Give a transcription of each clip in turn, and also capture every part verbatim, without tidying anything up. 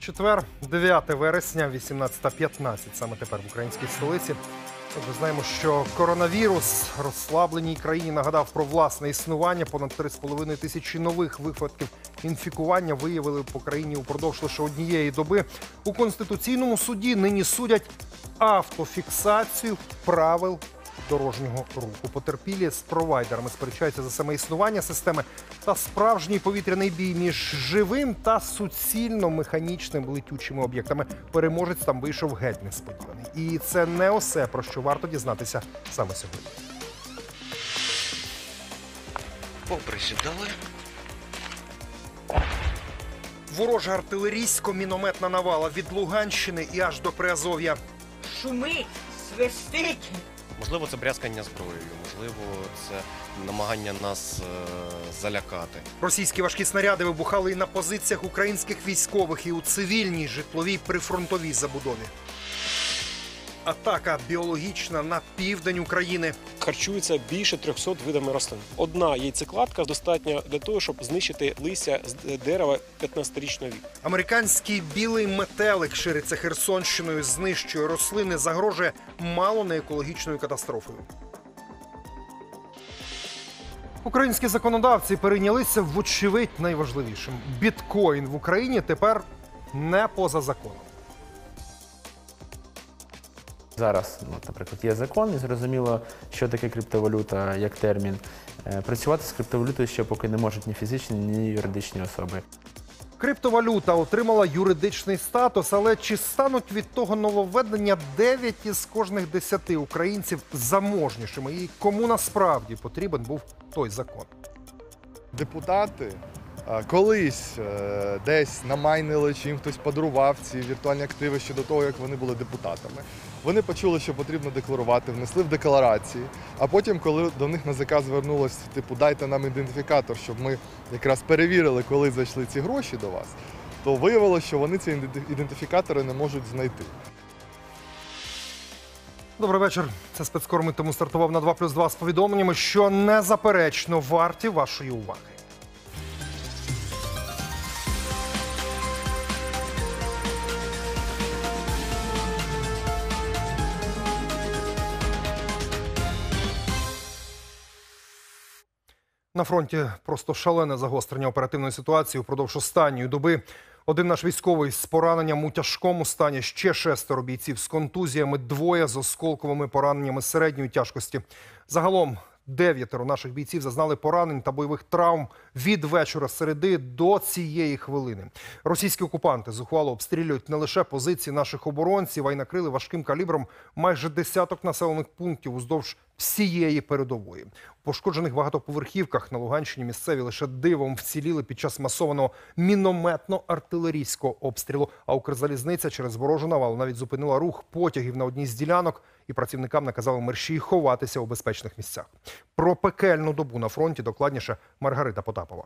Четвер, дев'яте вересня, вісімнадцята п'ятнадцять, саме тепер в українській столиці. Ми знаємо, що коронавірус розслабленій країні нагадав про власне існування. Понад три з половиною тисячі нових випадків інфікування виявили по країні упродовж лише однієї доби. У Конституційному суді нині судять автофіксацію правил дорожнього руху. Потерпілі з провайдерами сперечаються за саме існування системи та справжній повітряний бій між живим та суцільно-механічним летючими об'єктами. Переможець там вийшов геть несподіваний. І це не усе, про що варто дізнатися саме сьогодні. Поприсідали. Ворожа артилерійсько-мінометна навала від Луганщини і аж до Приазов'я. Шумить, свистить. Можливо, це брязкання зброєю, можливо, це намагання нас е залякати. Російські важкі снаряди вибухали і на позиціях українських військових, і у цивільній житловій прифронтовій забудові. Атака біологічна на південь України. Харчується більше трьохсот видами рослин. Одна яйцекладка достатньо для того, щоб знищити листя з дерева п'ятнадцятирічного віку. Американський білий метелик шириться Херсонщиною, знищує рослини, загрожує мало не екологічною катастрофою. Українські законодавці перейнялися вочевидь найважливішим. Біткоін в Україні тепер не поза законом. Зараз, ну, наприклад, є закон, і зрозуміло, що таке криптовалюта як термін. Працювати з криптовалютою ще поки не можуть ні фізичні, ні юридичні особи. Криптовалюта отримала юридичний статус, але чи стануть від того нововведення дев'ять із кожних десяти українців заможнішими? І кому насправді потрібен був той закон? Депутати колись десь намайнили, чи їм хтось подарував ці віртуальні активи ще до того, як вони були депутатами. Вони почули, що потрібно декларувати, внесли в декларації, а потім, коли до них НАЗК звернулося, типу, дайте нам ідентифікатор, щоб ми якраз перевірили, коли зайшли ці гроші до вас, то виявилося, що вони ці ідентифікатори не можуть знайти. Добрий вечір. Це спецкор, ми тому стартував на два плюс два з повідомленнями, що незаперечно варті вашої уваги. На фронті просто шалене загострення оперативної ситуації впродовж останньої доби. Один наш військовий з пораненням у тяжкому стані, ще шестеро бійців з контузіями, двоє з осколковими пораненнями середньої тяжкості. Загалом дев'ятеро наших бійців зазнали поранень та бойових травм від вечора середи до цієї хвилини. Російські окупанти зухвало обстрілюють не лише позиції наших оборонців, а й накрили важким калібром майже десяток населених пунктів уздовж всієї передової. У пошкоджених багатоповерхівках на Луганщині місцеві лише дивом вціліли під час масованого мінометно-артилерійського обстрілу. А Укрзалізниця через ворожу навалу навіть зупинила рух потягів на одній з ділянок, і працівникам наказали мерщій ховатися у безпечних місцях. Про пекельну добу на фронті докладніше Маргарита Потапова.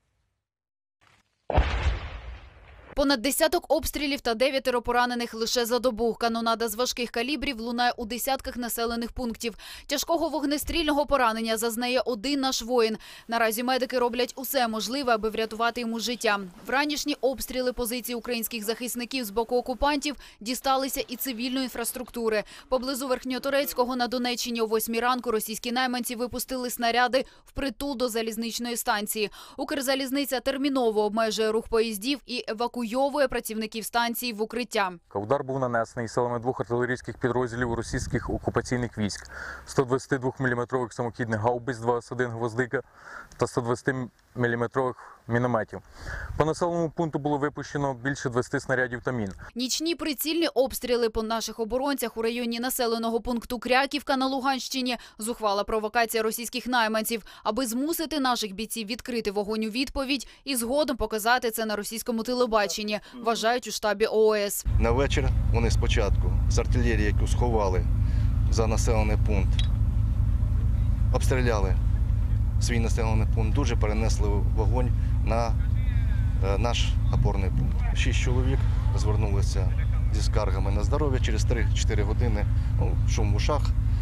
Понад десяток обстрілів та дев'ятеро поранених лише за добу. Канонада з важких калібрів лунає у десятках населених пунктів. Тяжкого вогнестрільного поранення зазнає один наш воїн. Наразі медики роблять усе можливе, аби врятувати йому життя. Вранішні обстріли позицій українських захисників з боку окупантів дісталися і цивільної інфраструктури. Поблизу Верхньоторецького на Донеччині о восьмій ранку російські найманці випустили снаряди впритул до залізничної станції. Укрзалізниця терміново обмежує рух поїздів і евакуює працівників станції в укриття. Удар був нанесений силами двох артилерійських підрозділів російських окупаційних військ. сто двадцятидвоміліметрових самохідних гаубиць двадцять один «Гвоздика» та сто двадцятиміліметрових мінометів. По населеному пункту було випущено більше двадцяти снарядів та мін. Нічні прицільні обстріли по наших оборонцях у районі населеного пункту Кряківка на Луганщині – зухвала провокація російських найманців, аби змусити наших бійців відкрити вогонь у відповідь і згодом показати це на російському телебаченні, вважають у штабі О О С. На вечір вони спочатку з артилерії, яку сховали за населений пункт, обстріляли свій населений пункт, дуже перенесли вогонь на наш опорний пункт. Шість чоловік звернулися зі скаргами на здоров'я. Через три-чотири години, ну, шум в ушах,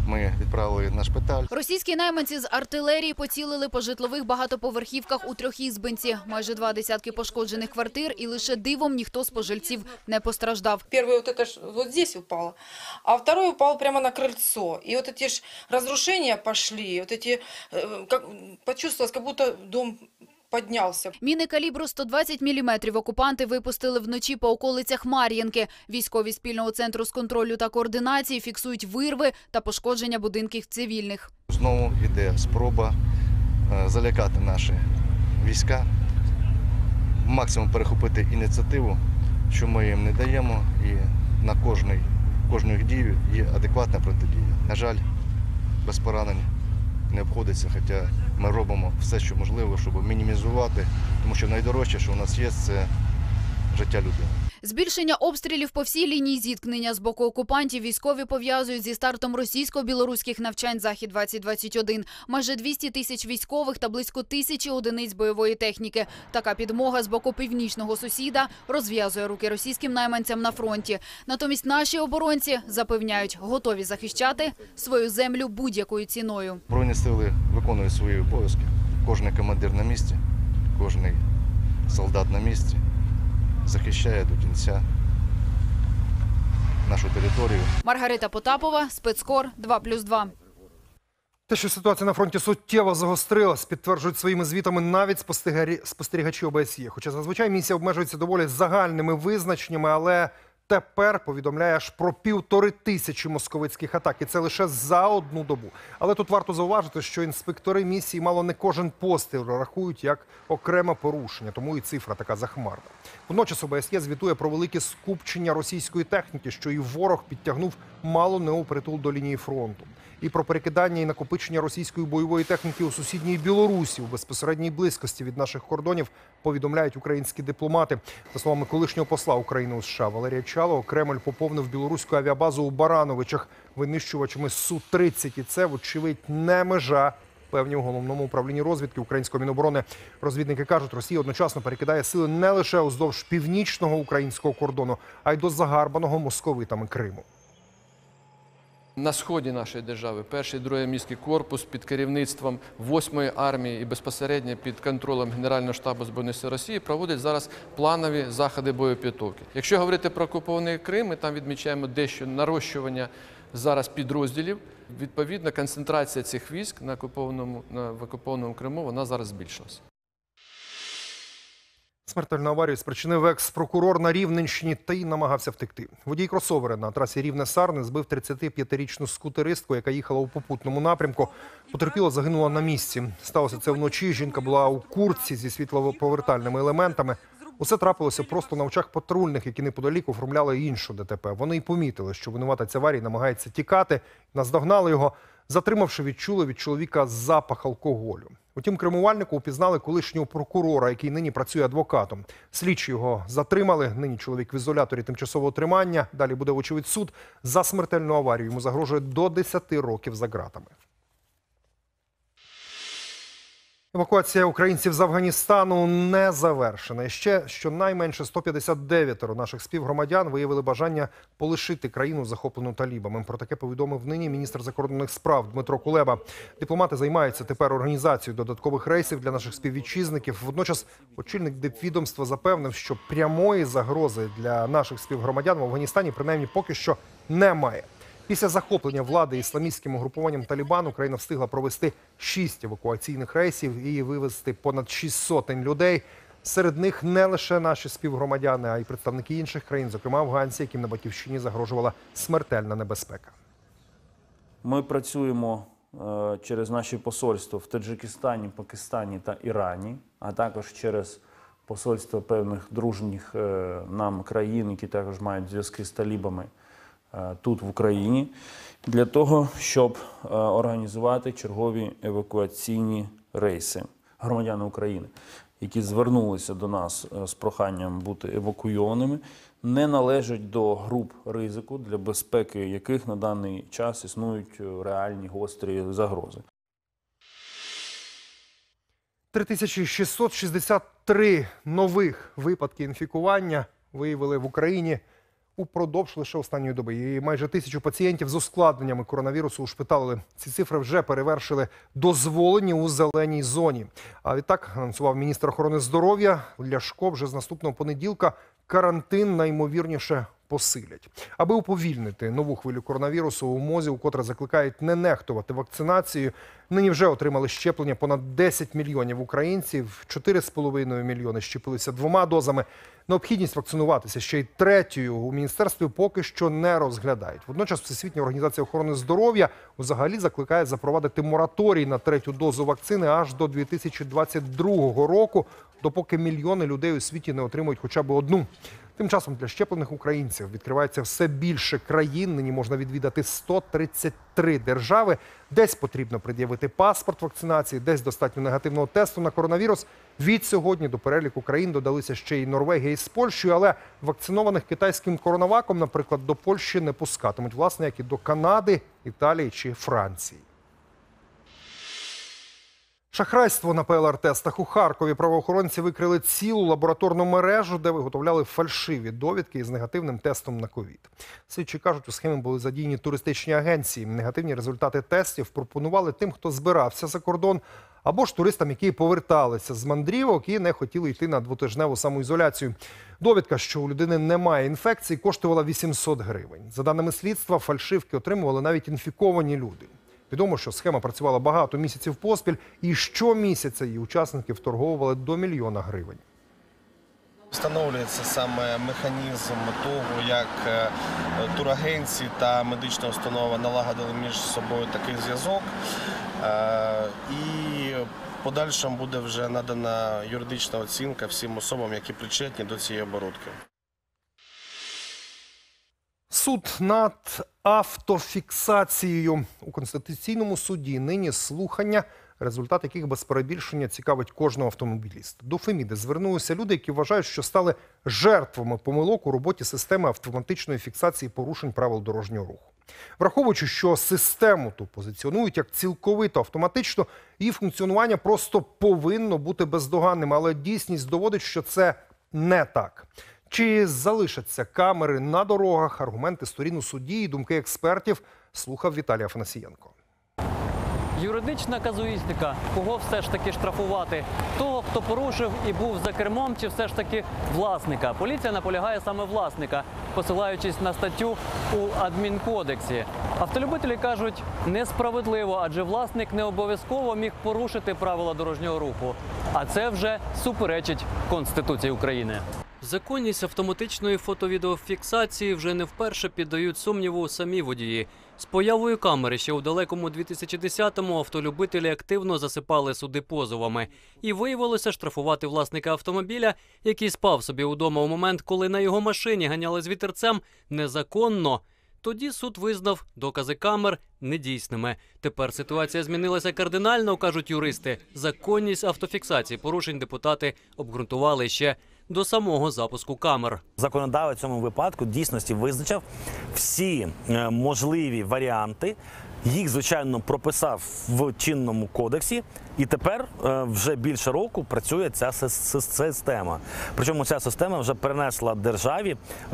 Ми відправили на шпиталь. Російські найманці з артилерії поцілили по житлових багатоповерхівках у Трьохізбинці. Майже два десятки пошкоджених квартир, і лише дивом ніхто з пожильців не постраждав. Первый вот это ж вот здесь упало, а второй упал прямо на крыльцо. И вот эти ж разрушения пошли, вот эти, э, как, почувствовалось, как будто дом піднявся. Міни калібру сто двадцять міліметрів окупанти випустили вночі по околицях Мар'їнки. Військові спільного центру з контролю та координації фіксують вирви та пошкодження будинків цивільних. Знову йде спроба е, залякати наші війська, максимум перехопити ініціативу, що ми їм не даємо, і на кожний, кожну їх дію є адекватна протидія. На жаль, без поранень не обходиться, хоча ми робимо все, що можливо, щоб мінімізувати, тому що найдорожче, що у нас є, це життя людини. Збільшення обстрілів по всій лінії зіткнення з боку окупантів військові пов'язують зі стартом російсько-білоруських навчань «Захід-двадцять двадцять один». Майже двісті тисяч військових та близько тисячі одиниць бойової техніки. Така підмога з боку північного сусіда розв'язує руки російським найманцям на фронті. Натомість наші оборонці запевняють, готові захищати свою землю будь-якою ціною. Збройні сили виконують свої обов'язки. Кожен командир на місці, кожен солдат на місці захищає до кінця нашу територію. Маргарита Потапова, Спецкор, два плюс два. Те, що ситуація на фронті суттєво загострилась, підтверджують своїми звітами навіть спостерігачі, спостерігачі О Б С Є. Хоча зазвичай місія обмежується доволі загальними визначеннями, але тепер повідомляє аж про півтори тисячі московицьких атак. І це лише за одну добу. Але тут варто зауважити, що інспектори місії мало не кожен постріл рахують як окреме порушення. Тому і цифра така захмарна. Водночас О Б С Є звітує про велике скупчення російської техніки, що і ворог підтягнув мало не упритул до лінії фронту. І про перекидання і накопичення російської бойової техніки у сусідній Білорусі у безпосередній близькості від наших кордонів повідомляють українські дипломати. За словами колишнього посла України у США Валерія Чалого, Кремль поповнив білоруську авіабазу у Барановичах винищувачами Су тридцять. І це, вочевидь, не межа. Певні у головному управлінні розвідки українського Міноборони розвідники кажуть, Росія одночасно перекидає сили не лише уздовж північного українського кордону, а й до загарбаного московитами Криму. На сході нашої держави перший і другий армійський корпус під керівництвом восьмої армії і безпосередньо під контролем Генерального штабу Збройних сил Росії проводять зараз планові заходи боєпідготовки. Якщо говорити про окупований Крим, ми там відмічаємо дещо нарощування зараз підрозділів. Відповідно, концентрація цих військ на окупованому, на, в окупованому Криму, вона зараз збільшилася. Смертельну аварію спричинив екс-прокурор на Рівненщині та й намагався втекти. Водій кросовера на трасі Рівне-Сарни збив тридцятип'ятирічну скутеристку, яка їхала у попутному напрямку. Потерпіла, загинула на місці. Сталося це вночі. Жінка була у куртці зі світлоповертальними елементами. Усе трапилося просто на очах патрульних, які неподалік оформляли іншу Д Т П. Вони й помітили, що винуватець аварії намагається тікати. Наздогнали його. Затримавши, відчули від чоловіка запах алкоголю. Утім, кермувальнику упізнали колишнього прокурора, який нині працює адвокатом. Слідчі його затримали. Нині чоловік в ізоляторі тимчасового тримання. Далі буде, вочевидь, суд за смертельну аварію. Йому загрожує до десяти років за ґратами. Евакуація українців з Афганістану не завершена. І ще щонайменше сто п'ятдесят дев'ять наших співгромадян виявили бажання полишити країну, захоплену талібами. Про таке повідомив нині міністр закордонних справ Дмитро Кулеба. Дипломати займаються тепер організацією додаткових рейсів для наших співвітчизників. Водночас очільник дипвідомства запевнив, що прямої загрози для наших співгромадян в Афганістані принаймні поки що немає. Після захоплення влади ісламістським угрупуванням Талібан Україна встигла провести шість евакуаційних рейсів і вивезти понад шість сотень людей. Серед них не лише наші співгромадяни, а й представники інших країн, зокрема афганці, яким на Батьківщині загрожувала смертельна небезпека. Ми працюємо через наші посольства в Таджикистані, Пакистані та Ірані, а також через посольства певних дружніх нам країн, які також мають зв'язки з талібами тут, в Україні, для того, щоб організувати чергові евакуаційні рейси. Громадяни України, які звернулися до нас з проханням бути евакуйованими, не належать до груп ризику, для безпеки яких на даний час існують реальні гострі загрози. три тисячі шістсот шістдесят три нових випадки інфікування виявили в Україні упродовж лише останньої доби. І майже тисячу пацієнтів з ускладненнями коронавірусу ушпиталили. Ці цифри вже перевершили дозволені у зеленій зоні. А відтак анонсував міністр охорони здоров'я Ляшко, вже з наступного понеділка карантин найімовірніше посилять. Аби уповільнити нову хвилю коронавірусу, у МОЗі вкотре закликають не нехтувати вакцинацією. Нині вже отримали щеплення понад десять мільйонів українців, чотири з половиною мільйони щепилися двома дозами. Необхідність вакцинуватися ще й третьою у міністерстві поки що не розглядають. Водночас Всесвітня організація охорони здоров'я взагалі закликає запровадити мораторій на третю дозу вакцини аж до дві тисячі двадцять другого року, допоки мільйони людей у світі не отримують хоча б одну. Тим часом для щеплених українців відкривається все більше країн. Нині можна відвідати сто тридцять три держави. Десь потрібно пред'явити паспорт вакцинації, десь достатньо негативного тесту на коронавірус. Від сьогодні до переліку країн додалися ще й Норвегія із Польщею, але вакцинованих китайським коронаваком, наприклад, до Польщі не пускатимуть, власне, як і до Канади, Італії чи Франції. Шахрайство на Пе Ел Ар-тестах. У Харкові правоохоронці викрили цілу лабораторну мережу, де виготовляли фальшиві довідки із негативним тестом на ковід. Слідчі кажуть, у схемі були задіяні туристичні агенції. Негативні результати тестів пропонували тим, хто збирався за кордон, або ж туристам, які поверталися з мандрівок і не хотіли йти на двотижневу самоізоляцію. Довідка, що у людини немає інфекції, коштувала вісімсот гривень. За даними слідства, фальшивки отримували навіть інфіковані люди. Відомо, що схема працювала багато місяців поспіль, і щомісяця її учасники вторговували до мільйона гривень. Встановлюється саме механізм того, як турагенції та медична установа налагодили між собою такий зв'язок. І в подальшому буде вже надана юридична оцінка всім особам, які причетні до цієї оборудки. Суд над автофіксацією. У Конституційному суді нині слухання, результат яких без перебільшення цікавить кожного автомобіліста. До Феміди звернулися люди, які вважають, що стали жертвами помилок у роботі системи автоматичної фіксації порушень правил дорожнього руху. Враховуючи, що систему ту позиціонують як цілковито автоматично, її функціонування просто повинно бути бездоганним, але дійсність доводить, що це не так. Чи залишаться камери на дорогах? Аргументи сторін у суді і думки експертів слухав Віталій Афанасієнко. Юридична казуїстика. Кого все ж таки штрафувати? Того, хто порушив і був за кермом, чи все ж таки власника? Поліція наполягає саме власника, посилаючись на статтю у адмінкодексі. Автолюбителі кажуть, несправедливо, адже власник не обов'язково міг порушити правила дорожнього руху. А це вже суперечить Конституції України. Законність автоматичної фото-відеофіксації вже не вперше піддають сумніву самі водії. З появою камери ще у далекому дві тисячі десятому автолюбителі активно засипали суди позовами. І виявилося штрафувати власника автомобіля, який спав собі удома у момент, коли на його машині ганяли з вітерцем, незаконно. Тоді суд визнав докази камер недійсними. Тепер ситуація змінилася кардинально, кажуть юристи. Законність автофіксації порушень депутати обґрунтували ще до самого запуску камер. Законодавець в цьому випадку дійсності визначив всі можливі варіанти. Їх, звичайно, прописав в чинному кодексі, і тепер вже більше року працює ця система. Причому ця система вже перенесла державі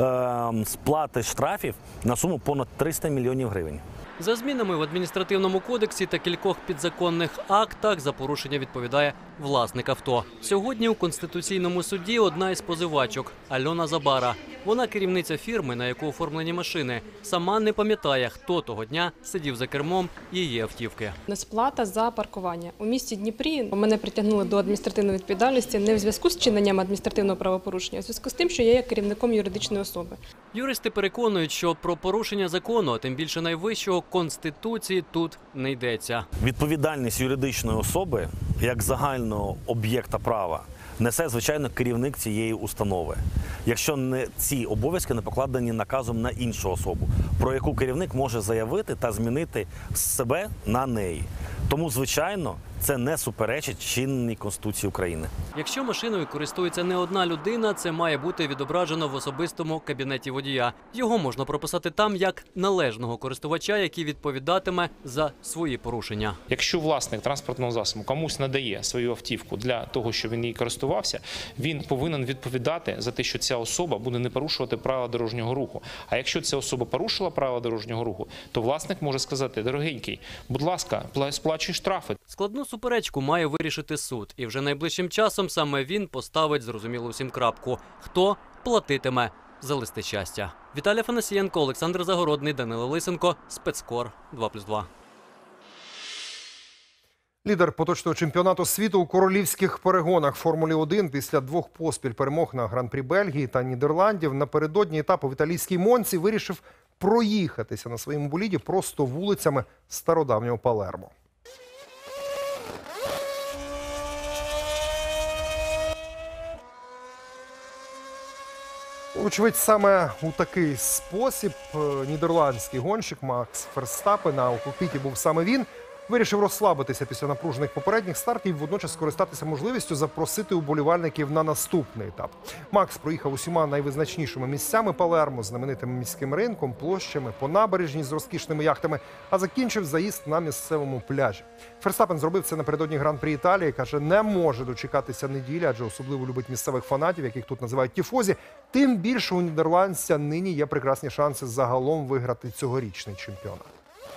сплати штрафів на суму понад триста мільйонів гривень. За змінами в адміністративному кодексі та кількох підзаконних актах за порушення відповідає власник авто. Сьогодні у Конституційному суді одна із позивачок – Альона Забара. Вона керівниця фірми, на яку оформлені машини. Сама не пам'ятає, хто того дня сидів за кермом її автівки. Несплата за паркування. У місті Дніпрі мене притягнули до адміністративної відповідальності не в зв'язку з чиненням адміністративного правопорушення, а в зв'язку з тим, що я є керівником юридичної особи. Юристи переконують, що про порушення закону, а тим більше найвищого, Конституції тут не йдеться. Відповідальність юридичної особи, як загального об'єкта права, несе, звичайно, керівник цієї установи. Якщо не ці обов'язки не покладені наказом на іншу особу, про яку керівник може заявити та змінити себе на неї. Тому, звичайно, це не суперечить чинній Конституції України. Якщо машиною користується не одна людина, це має бути відображено в особистому кабінеті водія. Його можна прописати там як належного користувача, який відповідатиме за свої порушення. Якщо власник транспортного засобу комусь надає свою автівку для того, щоб він її користувався, він повинен відповідати за те, що ця особа буде не порушувати правила дорожнього руху. А якщо ця особа порушила правила дорожнього руху, то власник може сказати: дорогенький, будь ласка, сплачуй штрафи. Складну суперечку має вирішити суд. І вже найближчим часом саме він поставить зрозумілу всім крапку. Хто платитиме за листи щастя? Віталій Афанасієнко, Олександр Загородний, Данило Лисенко, Спецкор два плюс два. Лідер поточного чемпіонату світу у королівських перегонах Формулі один після двох поспіль перемог на Гран-прі Бельгії та Нідерландів напередодні етапу в італійській Монці вирішив проїхатися на своєму боліді просто вулицями стародавнього Палермо. Очевидь, саме у такий спосіб нідерландський гонщик Макс Ферстапен, а у кокпіті був саме він, вирішив розслабитися після напружених попередніх стартів і водночас скористатися можливістю запросити уболівальників на наступний етап. Макс проїхав усіма найвизначнішими місцями Палермо, знаменитим міським ринком, площами, по набережній з розкішними яхтами, а закінчив заїзд на місцевому пляжі. Ферстапен зробив це напередодні Гран-прі Італії, каже, не може дочекатися неділі, адже особливо любить місцевих фанатів, яких тут називають тіфозі. Тим більше у нідерландця нині є прекрасні шанси загалом виграти цьогорічний чемпіонат.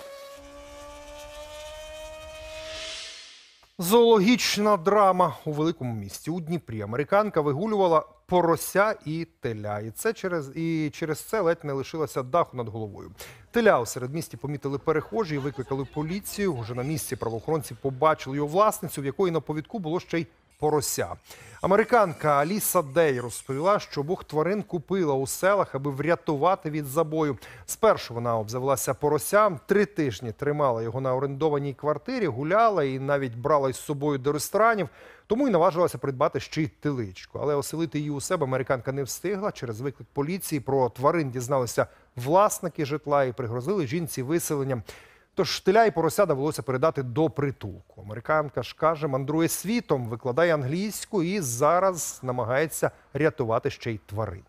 Зоологічна драма у великому місті. У Дніпрі американка вигулювала порося і теля. І, це через, і через це ледь не лишилася даху над головою. Теля у середмісті помітили перехожі і викликали поліцію. Уже на місці правоохоронці побачили його власницю, в якої на повідку було ще й порося. Американка Аліса Дей розповіла, що обох тварин купила у селах, аби врятувати від забою. Спершу вона обзавелася поросям, три тижні тримала його на орендованій квартирі, гуляла і навіть брала із собою до ресторанів, тому й наважилася придбати ще й теличку. Але оселити її у себе американка не встигла. Через виклик поліції про тварин дізналися власники житла і пригрозили жінці виселенням. Тож теля і порося довелося передати до притулку. Американка ж каже, мандрує світом, викладає англійську і зараз намагається рятувати ще й тварин.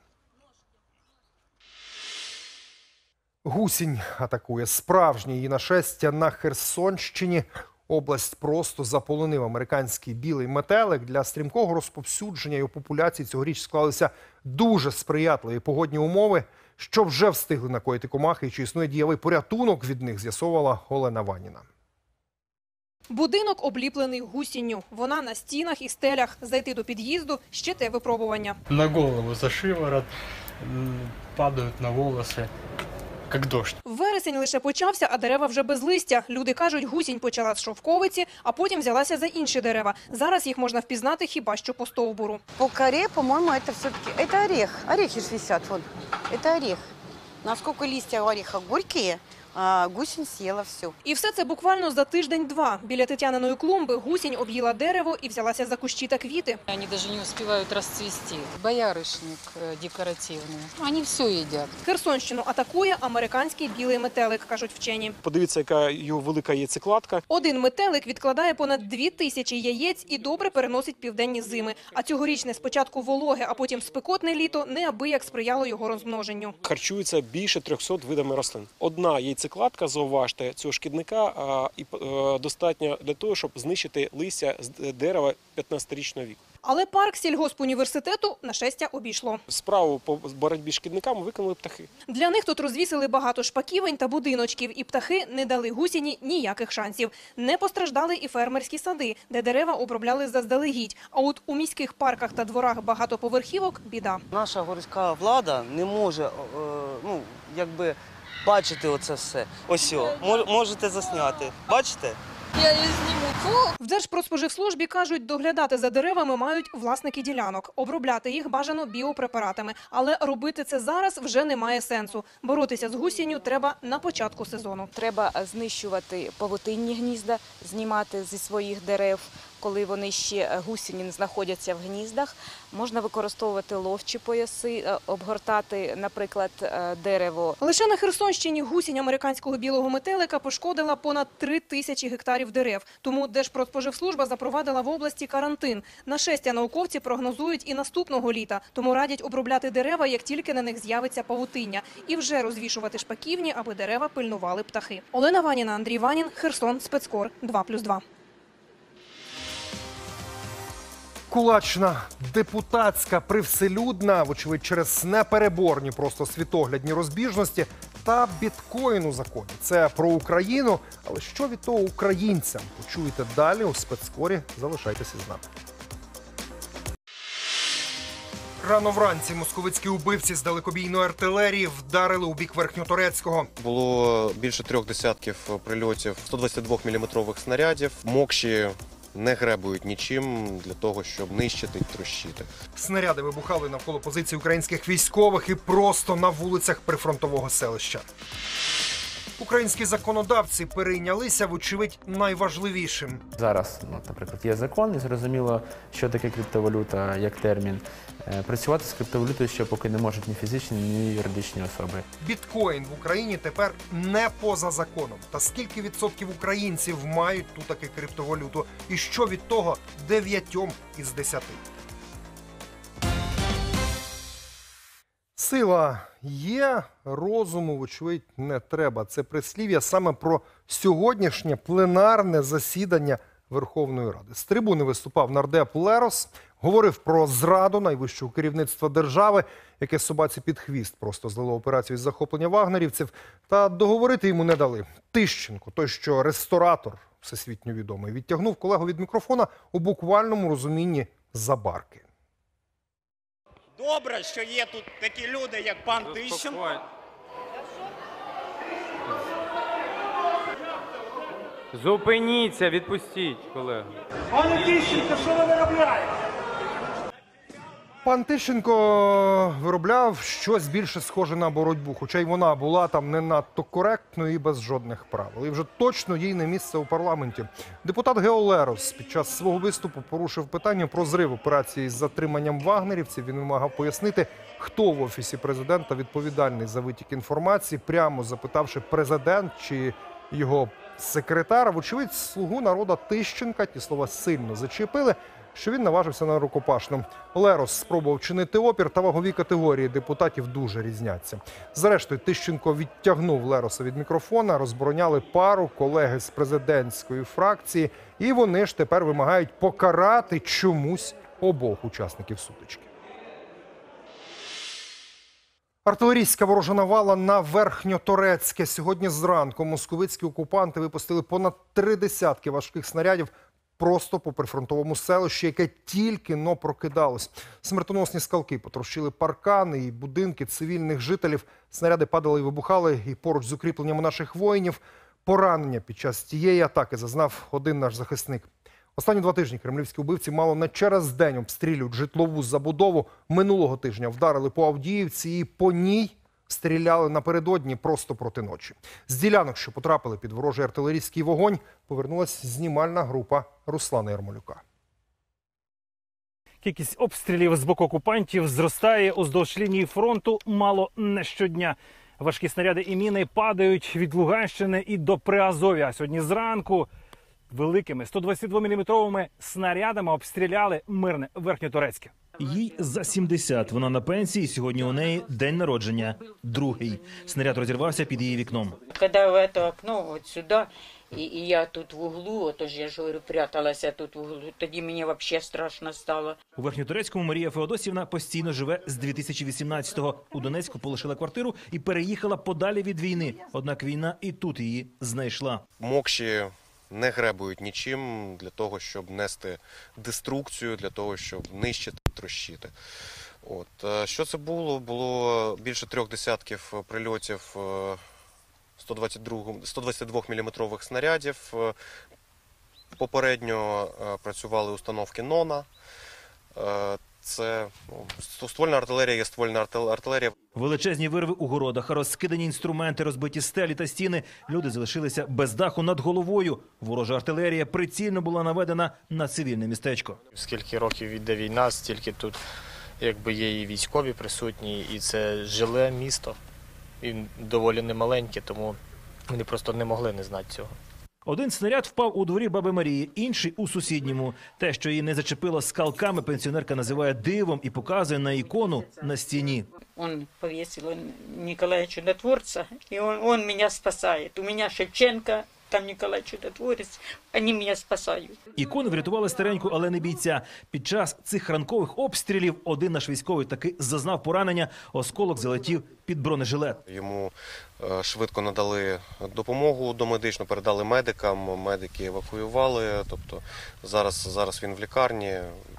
Гусінь атакує. Справжнє її нашестя на Херсонщині. Область просто заполонив американський білий метелик. Для стрімкого розповсюдження його популяції цьогоріч склалися дуже сприятливі погодні умови. Що вже встигли накоїти комахи і чи існує дієвий порятунок від них, з'ясовувала Олена Ваніна. Будинок обліплений гусінню. Вона на стінах і стелях. Зайти до під'їзду – ще те випробування. На голову за шиворот, падають на волоси, як дощ. Вересень лише почався, а дерева вже без листя. Люди кажуть, гусінь почала з шовковиці, а потім взялася за інші дерева. Зараз їх можна впізнати хіба що по стовбуру. По коре, по-моему, это все-таки... Это орех. Орехи же висят, вон. Это орех. Насколько листья ореха горькие, а гусінь з'їла все. І все це буквально за тиждень-два. Біля Тетяниної клумби гусінь об'їла дерево і взялася за кущі та квіти. Вони навіть не встигають розцвісти. Бояришник декоративний. Вони все їдять. Херсонщину атакує американський білий метелик, кажуть вчені. Подивіться, яка його велика яйцекладка. Один метелик відкладає понад дві тисячі яєць і добре переносить південні зими. А цьогорічне спочатку вологе, а потім спекотне літо неабияк сприяло його розмноженню. Харчується більше трьохсот видами рослин. Одна яйцекладка, зауважте, цього шкідника а, і, а, достатньо для того, щоб знищити листя з дерева п'ятнадцятирічного віку. Але парк сільгоспуніверситету нашестя обійшло. Справу по боротьбі з шкідниками виконали птахи. Для них тут розвісили багато шпаківень та будиночків, і птахи не дали гусіні ніяких шансів. Не постраждали і фермерські сади, де дерева обробляли заздалегідь. А от у міських парках та дворах багатоповерхівок – біда. Наша городська влада не може, ну, якби, бачити оце все. Ось, о, можете засняти. Бачите? Я її зніму. В Держпродспоживслужбі кажуть, доглядати за деревами мають власники ділянок. Обробляти їх бажано біопрепаратами. Але робити це зараз вже немає сенсу. Боротися з гусінню треба на початку сезону. Треба знищувати павутинні гнізда, знімати зі своїх дерев, коли вони ще гусені знаходяться в гніздах. Можна використовувати ловчі пояси, обгортати, наприклад, дерево. Лише на Херсонщині гусінь американського білого метелика пошкодила понад три тисячі гектарів дерев. Тому Держпродспоживслужба запровадила в області карантин. Нашестя науковці прогнозують і наступного літа. Тому радять обробляти дерева, як тільки на них з'явиться павутиння. І вже розвішувати шпаківні, аби дерева пильнували птахи. Олена Ваніна, Андрій Ванін, Херсон, Спецкор, два плюс два. Кулачна, депутатська, привселюдна, вочевидь, через непереборні просто світоглядні розбіжності та біткоін у законі. Це про Україну, але що від того українцям? Почуєте далі у Спецкорі. Залишайтеся з нами. Рано вранці московицькі убивці з далекобійної артилерії вдарили у бік Верхньоторецького. Було більше трьох десятків прильотів сто двадцять два міліметрових снарядів. Мокші не гребують нічим для того, щоб нищити і трощити. Снаряди вибухали навколо позицій українських військових і просто на вулицях прифронтового селища. Українські законодавці перейнялися, вочевидь, найважливішим. Зараз, ну, наприклад, є закон, і зрозуміло, що таке криптовалюта, як термін. Працювати з криптовалютою ще поки не можуть ні фізичні, ні юридичні особи. Біткоін в Україні тепер не поза законом. Та скільки відсотків українців мають ту таки криптовалюту? І що від того дев'ятьом із десяти? Сила є, розуму, вочевидь, не треба. Це прислів'я саме про сьогоднішнє пленарне засідання Верховної Ради. З трибуни виступав нардеп Лерос, говорив про зраду найвищого керівництва держави, яке собаці під хвіст просто злило операцію із захоплення вагнерівців, та договорити йому не дали. Тищенко, той, що ресторатор всесвітньо відомий, відтягнув колегу від мікрофона у буквальному розумінні за барки. Добре, що є тут такі люди, як пан Тищенко. Зупиніться, відпустіть, колегу. Пане Тищенко, що ви виробляєте? Пан Тищенко виробляв щось більше схоже на боротьбу, хоча й вона була там не надто коректною і без жодних правил. І вже точно їй не місце у парламенті. Депутат Гео Лерос під час свого виступу порушив питання про зрив операції з затриманням вагнерівців. Він вимагав пояснити, хто в Офісі президента відповідальний за витік інформації, прямо запитавши президент чи його секретар. Вочевидь, слугу народу Тищенка ті слова сильно зачепили, що він наважився на рукопашну. Лерос спробував чинити опір, та вагові категорії депутатів дуже різняться. Зрештою, Тищенко відтягнув Лероса від мікрофона, розбороняли пару колеги з президентської фракції, і вони ж тепер вимагають покарати чомусь обох учасників сутички. Артилерійська ворожа навала на Верхньоторецьке. Сьогодні зранку московицькі окупанти випустили понад три десятки важких снарядів просто по прифронтовому селищі, яке тільки-но прокидалось. Смертоносні скалки потрощили паркани і будинки цивільних жителів. Снаряди падали і вибухали і поруч з укріпленнями наших воїнів. Поранення під час тієї атаки зазнав один наш захисник. Останні два тижні кремлівські убивці мало не через день обстрілюють житлову забудову. Минулого тижня вдарили по Авдіївці і по ній стріляли напередодні просто проти ночі. З ділянок, що потрапили під ворожий артилерійський вогонь, повернулась знімальна група Руслана Ярмолюка. Кількість обстрілів з боку окупантів зростає уздовж лінії фронту мало не щодня. Важкі снаряди і міни падають від Луганщини і до Приазов'я. Сьогодні зранку великими сто двадцять два міліметровими снарядами обстріляли мирне Верхньоторецьке. Їй за сімдесят. Вона на пенсії. Сьогодні у неї день народження. Другий. Снаряд розірвався під її вікном. Коли в це окно, от сюди, і, і я тут в углу, отож я ж говорю, пряталася тут в углу, тоді мені взагалі страшно стало. У Верхньоторецькому Марія Феодосівна постійно живе з дві тисячі вісімнадцятого. У Донецьку полишила квартиру і переїхала подалі від війни. Однак війна і тут її знайшла. Мокші не гребують нічим для того, щоб нести деструкцію, для того, щоб нищити, трощити. От. Що це було? Було більше трьох десятків прильотів сто двадцять два міліметрових снарядів. Попередньо працювали установки НОНА. це ну, ствольна артилерія є ствольна артилерія. Величезні вирви у городах, розкидані інструменти, розбиті стелі та стіни. Люди залишилися без даху над головою. Ворожа артилерія прицільно була наведена на цивільне містечко. Скільки років йде війна, стільки тут якби є і військові присутні, і це жиле місто. І доволі немаленьке, тому вони просто не могли не знати цього. Один снаряд впав у дворі баби Марії, інший у сусідньому. Те, що її не зачепило скалками, пенсіонерка називає дивом і показує на ікону на стіні. Он повесил он Николая Чудотворца, и он, он меня спасает. У меня Шевченко, там Николай Чудотворець, вони мене спасають. Ікони врятували стареньку, але не бійця. Під час цих ранкових обстрілів один наш військовий таки зазнав поранення, осколок залетів під бронежилет. Йому швидко надали допомогу домедичну, передали медикам, медики евакуювали, тобто зараз, зараз він в лікарні,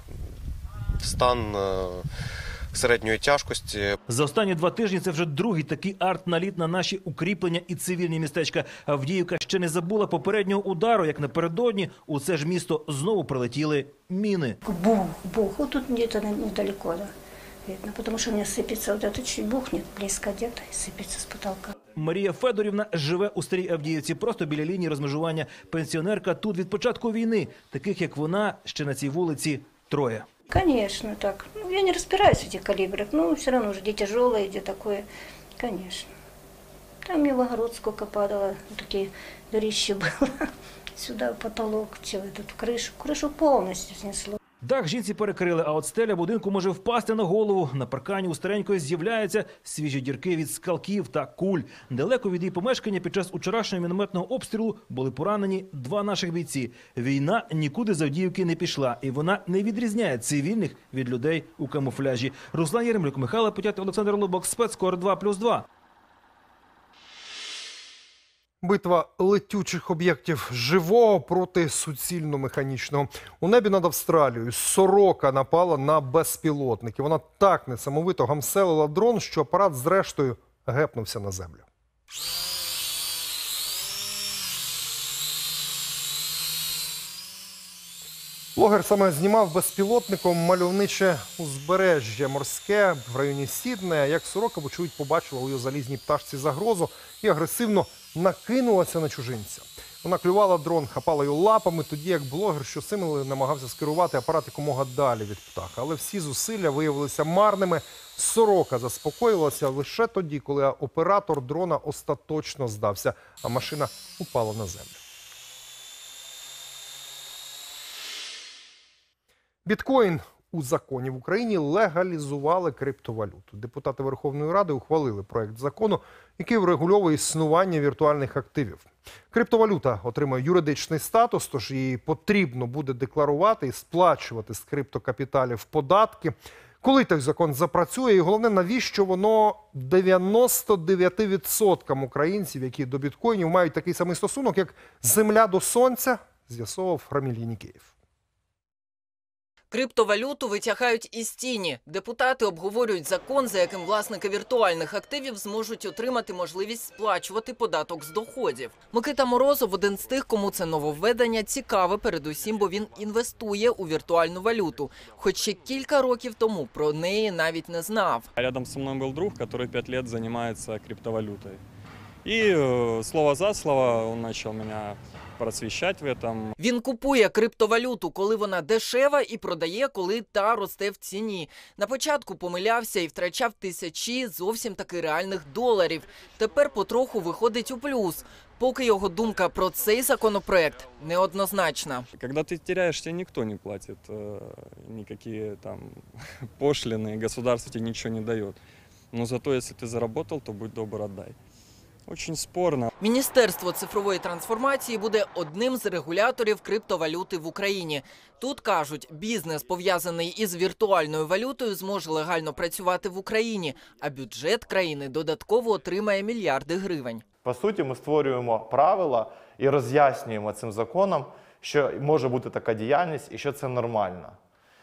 стан середньої тяжкості. За останні два тижні це вже другий такий арт-наліт на наші укріплення і цивільні містечка. Авдіївка ще не забула попереднього удару, як напередодні у це ж місто знову прилетіли міни. Бух, бух, вот тут где-то недалеко, да, видно, потому что у меня сыпется, вот это чуть бухнет, близко где-то и сыпется с потолка. Марія Федорівна живе у Старій Авдіївці, просто біля лінії розмежування. Пенсіонерка тут від початку війни. Таких, як вона, ще на цій вулиці троє. Конечно, так. Ну, я не разбираюсь в этих калибрах, но все равно же, где тяжелое, где такое, конечно. Там мне в огород сколько падало, такие дырища было. Сюда в потолок, в эту крышу. Крышу полностью снесло. Дах жінці перекрили, а от стеля будинку може впасти на голову. На паркані у старенької з'являються свіжі дірки від скалків та куль. Далеко від її помешкання під час вчорашнього мінометного обстрілу були поранені два наших бійці. Війна нікуди з Авдіївки не пішла, і вона не відрізняє цивільних від людей у камуфляжі. Руслан Єремлюк, Михайло Потят, Олександр Лубок, Спецкор два плюс два. Битва летючих об'єктів живого проти суцільно-механічного. У небі над Австралією сорока напала на безпілотники. Вона так несамовито гамселила дрон, що апарат зрештою гепнувся на землю. Блогер саме знімав безпілотником мальовниче узбережжя морське в районі Сіднея. Як сорока, вочевидь, побачила у його залізній пташці загрозу і агресивно накинулася на чужинця. Вона клювала дрон, хапала його лапами, тоді як блогер щосили намагався скерувати апарат якомога далі від птаха. Але всі зусилля виявилися марними. Сорока заспокоїлася лише тоді, коли оператор дрона остаточно здався, а машина упала на землю. Біткоін у законі в Україні легалізували криптовалюту. Депутати Верховної Ради ухвалили проект закону, який врегульовує існування віртуальних активів. Криптовалюта отримає юридичний статус, тож її потрібно буде декларувати і сплачувати з криптокапіталів податки. Коли той закон запрацює, і головне, навіщо воно дев'яносто дев'ять відсоткам українців, які до біткоїнів мають такий самий стосунок, як земля до сонця, з'ясовував Раміль Єнікеєв. Криптовалюту витягають із тіні. Депутати обговорюють закон, за яким власники віртуальних активів зможуть отримати можливість сплачувати податок з доходів. Микита Морозов – один з тих, кому це нововведення цікаве передусім, бо він інвестує у віртуальну валюту. Хоч ще кілька років тому про неї навіть не знав. Рядом зі мною був друг, який п'ять років займається криптовалютою. І слово за слово він почав мене просвіщати в этом. Він купує криптовалюту, коли вона дешева, і продає, коли та росте в ціні. На початку помилявся і втрачав тисячі зовсім таки реальних доларів. Тепер потроху виходить у плюс. Поки його думка про цей законопроект неоднозначна. Коли ти теряєш, тебе ніхто не платить ніякі там пошлини, государство тебе нічого не дає. Но зато, якщо ти заробив, то будь добр, віддай. Очень спорно. Міністерство цифрової трансформації буде одним з регуляторів криптовалюти в Україні. Тут, кажуть, бізнес, пов'язаний із віртуальною валютою, зможе легально працювати в Україні, а бюджет країни додатково отримає мільярди гривень. По суті, ми створюємо правила і роз'яснюємо цим законом, що може бути така діяльність і що це нормально.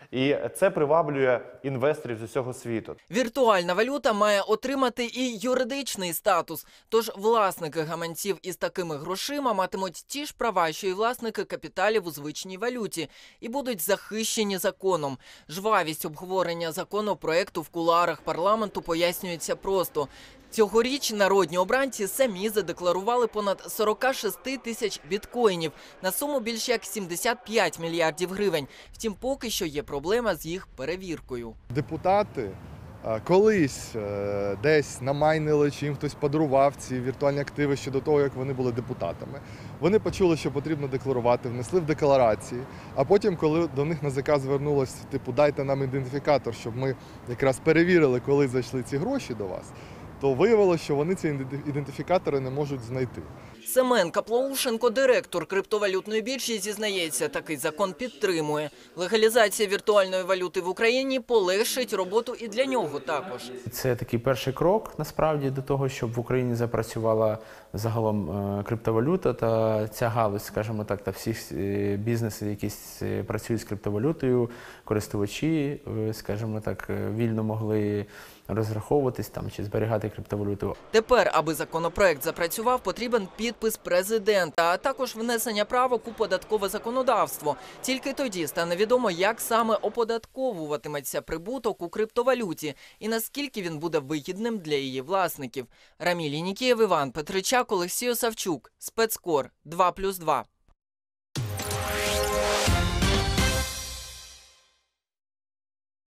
І це приваблює інвесторів з усього світу. Віртуальна валюта має отримати і юридичний статус. Тож власники гаманців із такими грошима матимуть ті ж права, що й власники капіталів у звичній валюті, і будуть захищені законом. Жвавість обговорення законопроекту в кулуарах парламенту пояснюється просто. Цьогоріч народні обранці самі задекларували понад сорок шість тисяч біткоїнів на суму більш як сімдесят п'ять мільярдів гривень. Втім, поки що є проблема з їх перевіркою. Депутати колись десь намайнили, чи їм хтось подарував ці віртуальні активи ще до того, як вони були депутатами. Вони почули, що потрібно декларувати, внесли в декларації, а потім, коли до них НАЗК звернулося, типу, дайте нам ідентифікатор, щоб ми якраз перевірили, коли зайшли ці гроші до вас, то виявилося, що вони ці ідентифікатори не можуть знайти. Семен Каплоушенко, директор криптовалютної біржі, зізнається, такий закон підтримує. Легалізація віртуальної валюти в Україні полегшить роботу і для нього також. Це такий перший крок, насправді, до того, щоб в Україні запрацювала загалом криптовалюта та ця галузь, скажімо так, та всі бізнеси, які працюють з криптовалютою, користувачі, скажімо так, вільно могли розраховуватись там чи зберігати криптовалюту. Тепер, аби законопроект запрацював, потрібен підпис президента, а також внесення правок у податкове законодавство. Тільки тоді стане відомо, як саме оподатковуватиметься прибуток у криптовалюті і наскільки він буде вигідним для її власників. Раміль Інікієв, Іван Петричак, Олексій Осавчук, Спецкор, два плюс два.